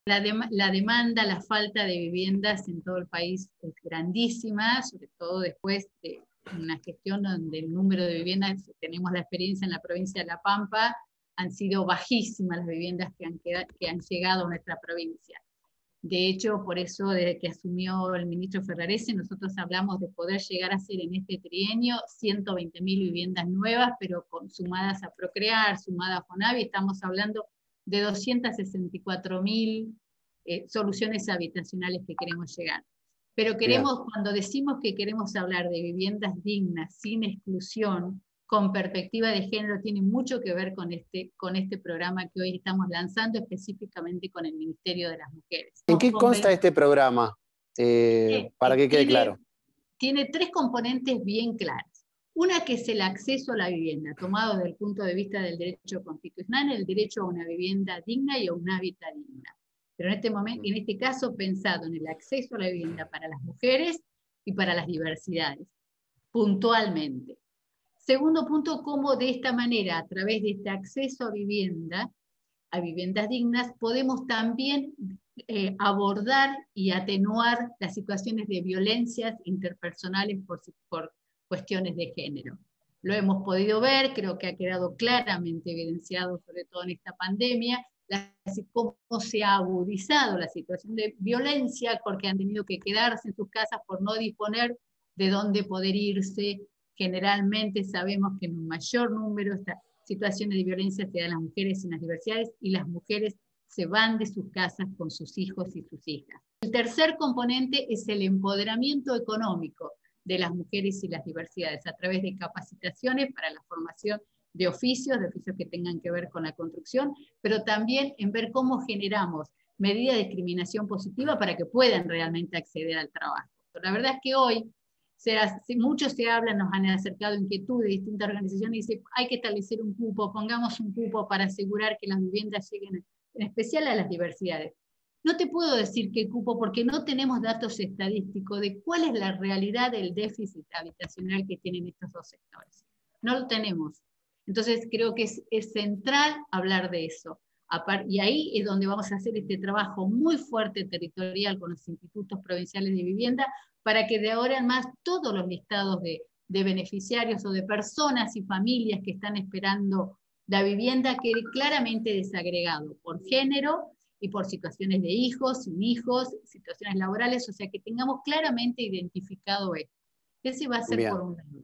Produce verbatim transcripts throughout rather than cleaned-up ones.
La, de, la demanda, la falta de viviendas en todo el país es grandísima, sobre todo después de una gestión donde el número de viviendas, tenemos la experiencia en la provincia de La Pampa, han sido bajísimas las viviendas que han, quedado, que han llegado a nuestra provincia. De hecho, por eso, desde que asumió el ministro Ferrarese, nosotros hablamos de poder llegar a ser en este trienio ciento veinte mil viviendas nuevas, pero con, sumadas a Procrear, sumadas a Fonavi, estamos hablando de doscientas sesenta y cuatro mil eh, soluciones habitacionales que queremos llegar. Pero queremos, Bien. cuando decimos que queremos hablar de viviendas dignas, sin exclusión, con perspectiva de género, tiene mucho que ver con este, con este programa que hoy estamos lanzando, específicamente con el Ministerio de las Mujeres. ¿En qué consta este programa? Eh, eh, para que quede tiene, claro. Tiene tres componentes bien claras. Una que es el acceso a la vivienda, tomado desde el punto de vista del derecho constitucional, el derecho a una vivienda digna y a un hábitat digna. Pero en este momento, en este caso, pensado en el acceso a la vivienda para las mujeres y para las diversidades, puntualmente. Segundo punto, cómo de esta manera, a través de este acceso a vivienda, a viviendas dignas, podemos también eh, abordar y atenuar las situaciones de violencias interpersonales por, por cuestiones de género. Lo hemos podido ver, creo que ha quedado claramente evidenciado, sobre todo en esta pandemia, la, cómo se ha agudizado la situación de violencia porque han tenido que quedarse en sus casas por no disponer de dónde poder irse. Generalmente sabemos que en un mayor número estas situaciones de violencia se dan las mujeres en las diversidades y las mujeres se van de sus casas con sus hijos y sus hijas. El tercer componente es el empoderamiento económico de las mujeres y las diversidades a través de capacitaciones para la formación de oficios, de oficios que tengan que ver con la construcción, pero también en ver cómo generamos medidas de discriminación positiva para que puedan realmente acceder al trabajo. Pero la verdad es que hoy Se, muchos se hablan, nos han acercado inquietudes de distintas organizaciones y dicen hay que establecer un cupo, pongamos un cupo para asegurar que las viviendas lleguen en especial a las diversidades. No te puedo decir qué cupo porque no tenemos datos estadísticos de cuál es la realidad del déficit habitacional que tienen estos dos sectores. No lo tenemos. Entonces creo que es, es central hablar de eso. Y ahí es donde vamos a hacer este trabajo muy fuerte territorial con los institutos provinciales de vivienda para que de ahora en más todos los listados de, de beneficiarios o de personas y familias que están esperando la vivienda quede claramente desagregado por género y por situaciones de hijos, sin hijos, situaciones laborales, o sea que tengamos claramente identificado esto. Ese va a ser Bien. por un lado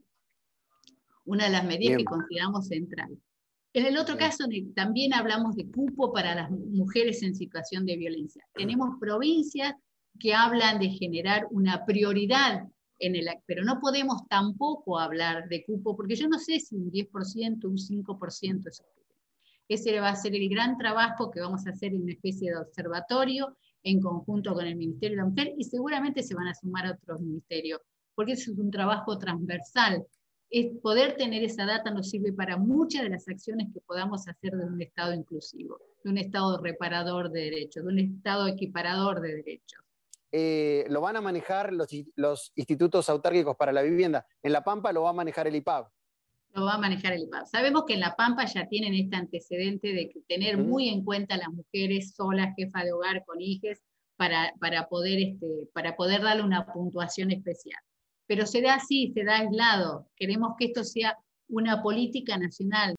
una de las medidas Bien. que consideramos central. En el otro Bien. caso también hablamos de cupo para las mujeres en situación de violencia. Tenemos provincias que hablan de generar una prioridad en el, pero no podemos tampoco hablar de cupo, porque yo no sé si un diez por ciento, un cinco por ciento es suficiente. Ese va a ser el gran trabajo que vamos a hacer en una especie de observatorio en conjunto con el Ministerio de la Mujer y seguramente se van a sumar otros ministerios, porque eso es un trabajo transversal. Es poder tener esa data nos sirve para muchas de las acciones que podamos hacer de un Estado inclusivo, de un Estado reparador de derechos, de un Estado equiparador de derechos. Eh, ¿Lo van a manejar los, los institutos autárquicos para la vivienda? En La Pampa lo va a manejar el I P A B. Lo va a manejar el I P A B. Sabemos que en La Pampa ya tienen este antecedente de tener uh-huh. muy en cuenta a las mujeres solas, jefa de hogar con hijas, para, para, poder, este, para poder darle una puntuación especial. Pero se da así, se da aislado. Queremos que esto sea una política nacional.